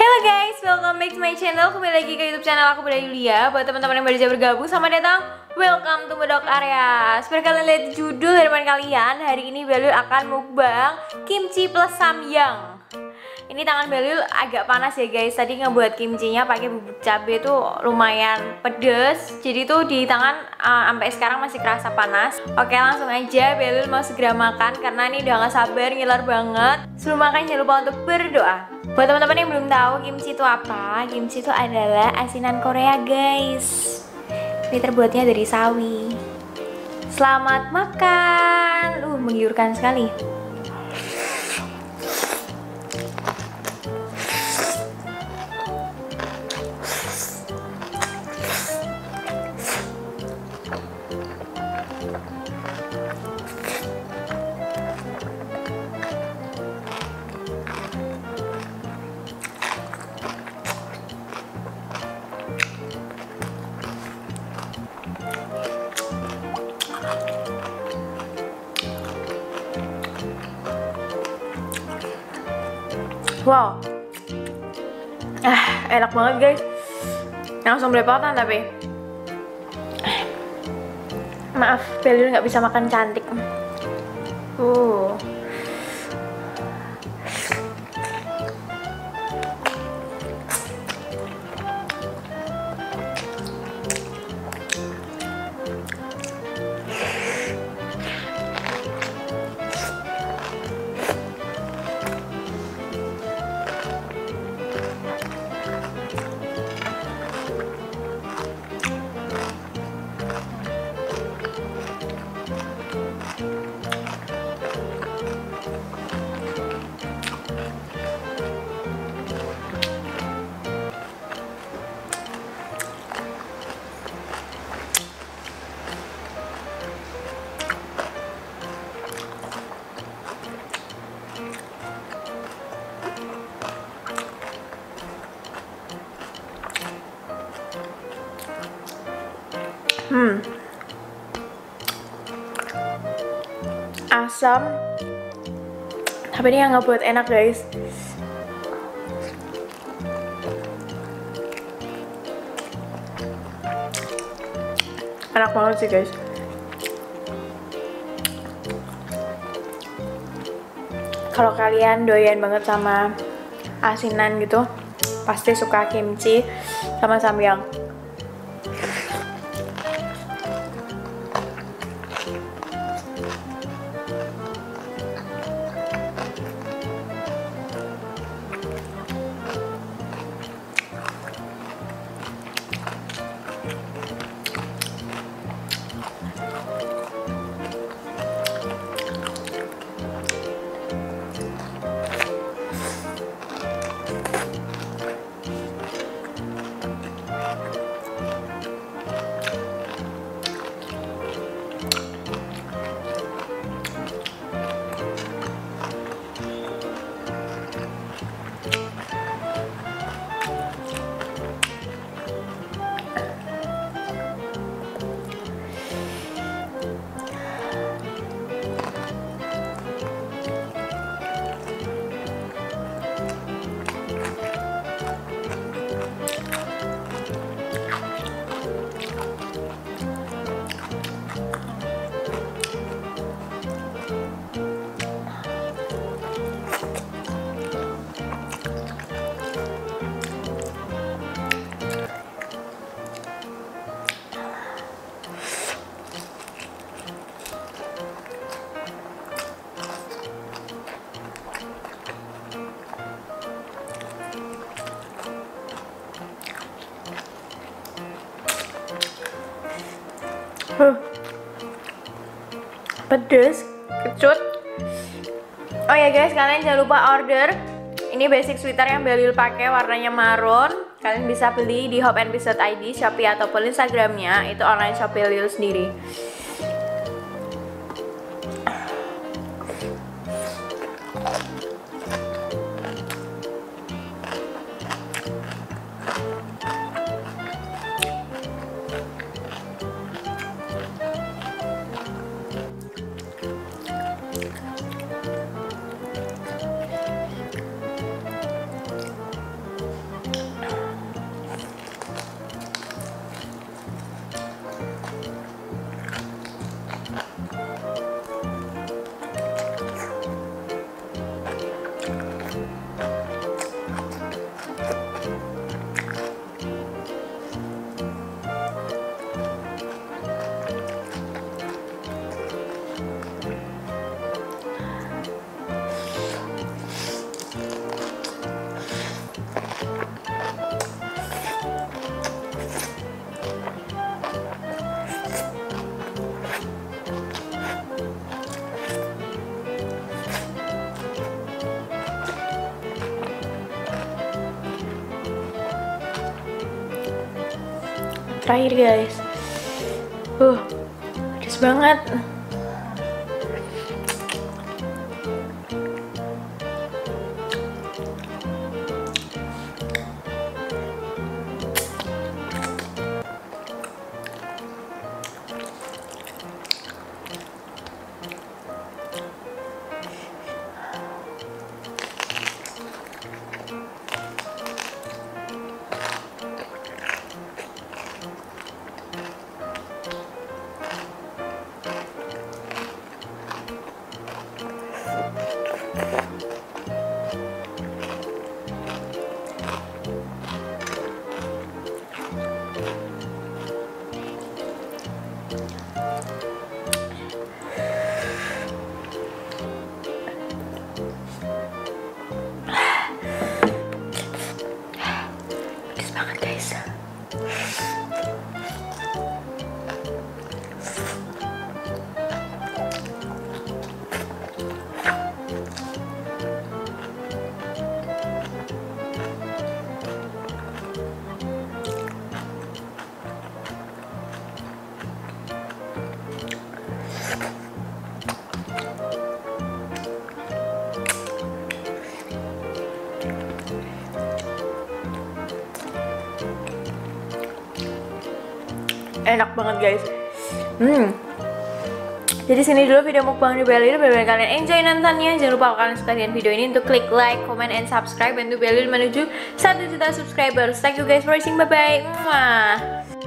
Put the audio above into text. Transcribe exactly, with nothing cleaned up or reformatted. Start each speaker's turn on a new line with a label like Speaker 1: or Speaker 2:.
Speaker 1: Halo guys, welcome back to my channel. Kembali lagi ke YouTube channel aku, Bunda Yulia. Buat teman-teman yang baru saja bergabung, selamat datang. Welcome to Medok Area. Seperti kalian lihat judul dari depan kalian, hari ini Belul akan mukbang kimchi plus samyang. Ini tangan Belul agak panas ya guys. Tadi ngebuat kimchinya pakai bubuk cabai tuh lumayan pedes. Jadi tuh di tangan uh, sampai sekarang masih kerasa panas. Oke, langsung aja Belul mau segera makan karena ini udah gak sabar, ngiler banget. Sebelum makan jangan lupa untuk berdoa. Buat teman-teman yang belum tahu kimchi itu apa, kimchi itu adalah asinan Korea guys. Ini terbuatnya dari sawi. Selamat makan. Uh, menggiurkan sekali. Wow, ah enak banget guys. Langsung belepotan tapi maaf, Belul nggak bisa makan cantik. Uh. Hmm, asam, tapi ini yang ngebuat enak guys. Enak banget sih guys. Kalau kalian doyan banget sama asinan gitu, pasti suka kimchi sama samyang. Huh. Pedes, kecut. Oh ya guys, kalian jangan lupa order. Ini basic sweater yang Belul pakai, warnanya maroon. Kalian bisa beli di Hop and Piece dot I D, Shopee ataupun Instagramnya. Itu online shop Belul sendiri. terakhir guys. Uh, pedes banget. Pedes banget guys. Enak banget guys. Hmm. Jadi sini dulu video mukbang di Belil. Biar kalian enjoy nontonnya. Jangan lupa kalau kalian suka dengan video ini untuk klik like, comment, and subscribe. Bantu Belil menuju satu juta subscribers. Thank you guys for watching. Bye bye. Mwah.